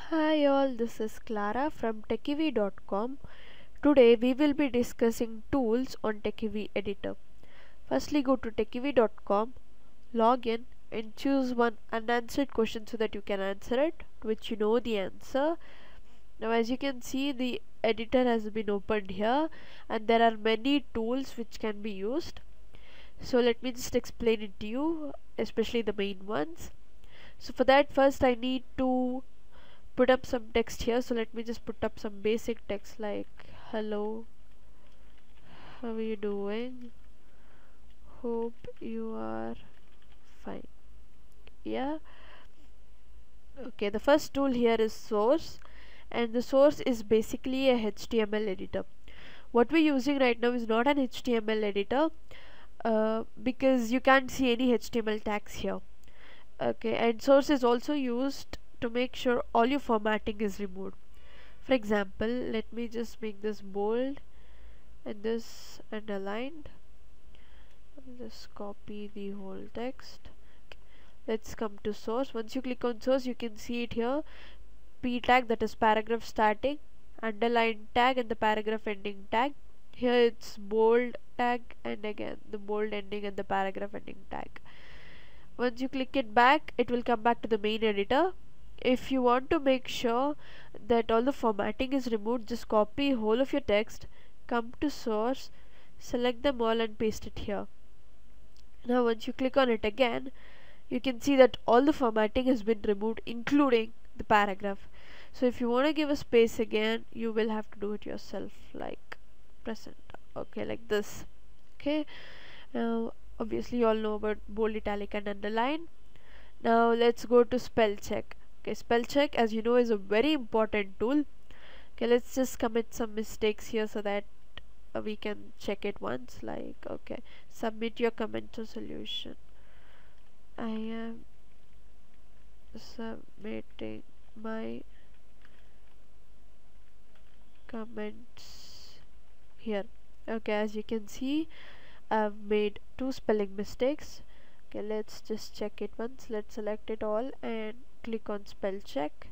Hi all, this is Clara from Techyv.com. Today we will be discussing tools on Techyv editor. Firstly, go to Techyv.com, log in and choose one unanswered question so that you can answer it, which you know the answer. Now as you can see, the editor has been opened here and there are many tools which can be used. So let me just explain it to you, especially the main ones. So for that, first I need to put up some text here. So let me just put up some basic text like hello, how are you doing, hope you are fine. Yeah, okay. The first tool here is source, and the source is basically a HTML editor. What we're using right now is not an HTML editor because you can't see any HTML tags here. Okay, and source is also used to make sure all your formatting is removed. For example, let me just make this bold and this underlined. Just copy the whole text. Let's come to source. Once you click on source, you can see it here. P tag, that is paragraph starting, underline tag and the paragraph ending tag. Here it's bold tag and again the bold ending and the paragraph ending tag. Once you click it back, it will come back to the main editor. If you want to make sure that all the formatting is removed, just copy whole of your text, come to source, select them all and paste it here. Now once you click on it again, you can see that all the formatting has been removed, including the paragraph. So if you want to give a space again, you will have to do it yourself, like press enter. Okay, like this. Okay, now obviously you all know about bold, italic and underline. Now let's go to spell check. Okay, spell check, as you know, is a very important tool. Okay, let's just commit some mistakes here so that we can check it once. Like, okay, submit your comment to solution. I am submitting my comments here. Okay, as you can see, I've made two spelling mistakes. Okay, let's just check it once. Let's select it all and click on spell check.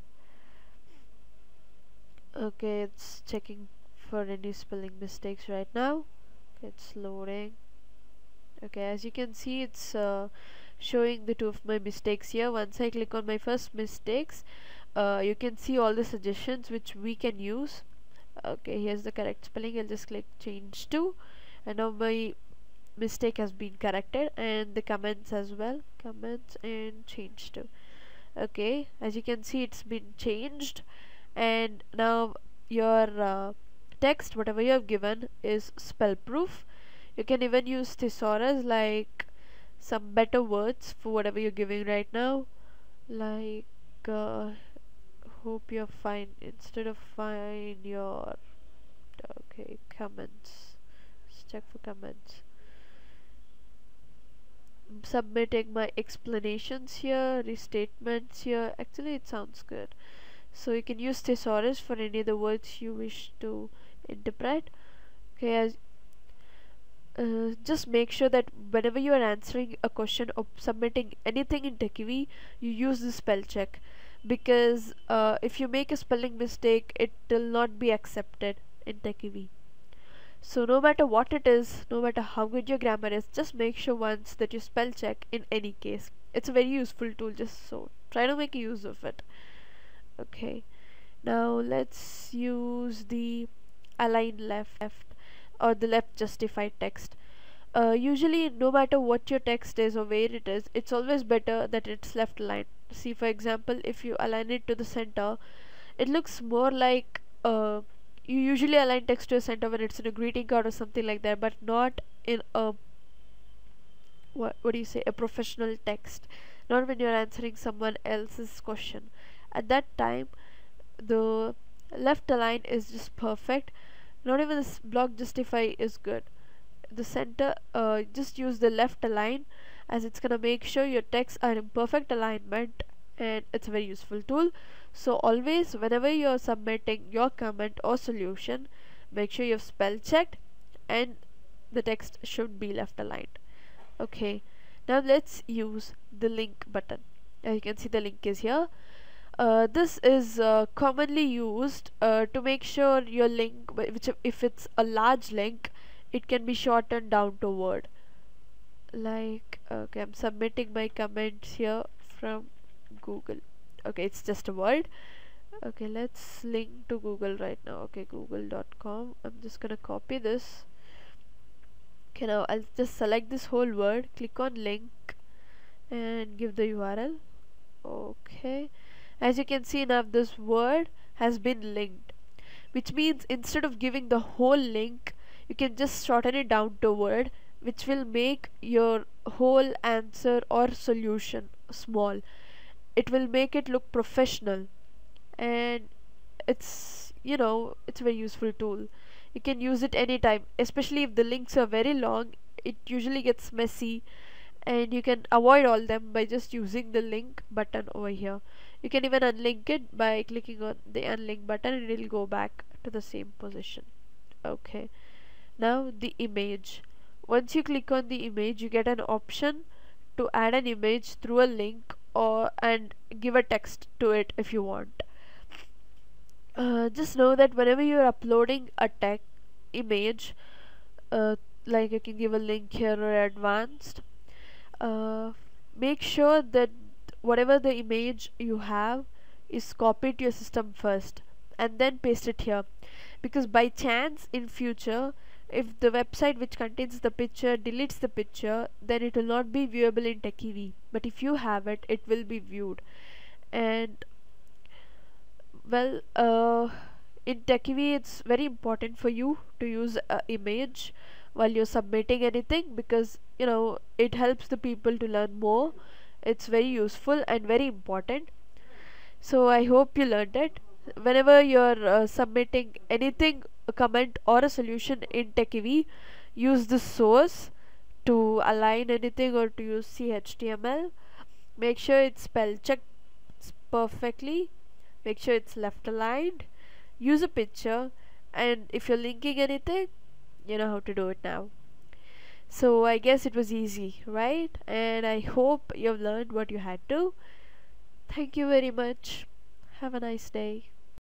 Okay, it's checking for any spelling mistakes right now. Okay, it's loading. Okay, as you can see, it's showing the two of my mistakes here. Once I click on my first mistakes, you can see all the suggestions which we can use. Okay, here's the correct spelling. I'll just click change to, and now my mistake has been corrected, and the comments as well, comments and change to. Okay, as you can see, it's been changed, and now your text, whatever you have given, is spell proof. You can even use thesaurus, like some better words for whatever you're giving right now, like hope you're fine instead of fine your. Okay, comments. Let's check for comments. Submitting my explanations here, restatements here. Actually, it sounds good. So you can use thesaurus for any of the words you wish to interpret. Okay, as just make sure that whenever you are answering a question or submitting anything in Techyv, you use the spell check, because if you make a spelling mistake, it will not be accepted in Techyv. So no matter what it is, no matter how good your grammar is, just make sure once that you spell check in any case. It's a very useful tool, just so try to make use of it. Okay, now let's use the align left or the left justified text. Usually, no matter what your text is or where it is, it's always better that it's left aligned. See, for example, if you align it to the center, it looks more like you usually align text to a center when it's in a greeting card or something like that, but not in a what do you say, a professional text, not when you're answering someone else's question. At that time, the left align is just perfect. Not even this block justify is good. The center, just use the left align, as it's gonna make sure your texts are in perfect alignment, and it's a very useful tool. So always, whenever you're submitting your comment or solution, make sure you've spell checked and the text should be left aligned. Okay, now let's use the link button. As you can see, the link is here. This is commonly used to make sure your link, which if it's a large link, it can be shortened down to word. Like, okay, I'm submitting my comments here from Google. Okay, it's just a word. Okay, let's link to Google right now. Okay, google.com. I'm just gonna copy this. Okay, now I'll just select this whole word, click on link, and give the URL. Okay, as you can see now, this word has been linked, which means instead of giving the whole link, you can just shorten it down to a word, which will make your whole answer or solution small. It will make it look professional, and it's a very useful tool. You can use it anytime, especially if the links are very long. It usually gets messy, and you can avoid all them by just using the link button over here. You can even unlink it by clicking on the unlink button, and it'll go back to the same position. Okay, now the image. Once you click on the image, you get an option to add an image through a link, or and give a text to it if you want. Just know that whenever you're uploading a text image, uh, like you can give a link here or advanced, uh, make sure that whatever the image you have is copied to your system first and then paste it here, because by chance in future, if the website which contains the picture deletes the picture, then it will not be viewable in Techyv, but if you have it, it will be viewed. And well, in Techyv, it's very important for you to use a image while you're submitting anything, because it helps the people to learn more. It's very useful and very important. So I hope you learned it. Whenever you're submitting anything, a comment or a solution in Techyv, use the source to align anything or to use CHTML. Make sure it's spell checked perfectly. Make sure it's left aligned. Use a picture, and if you're linking anything, you know how to do it now. So I guess it was easy, right? And I hope you've learned what you had to. Thank you very much. Have a nice day.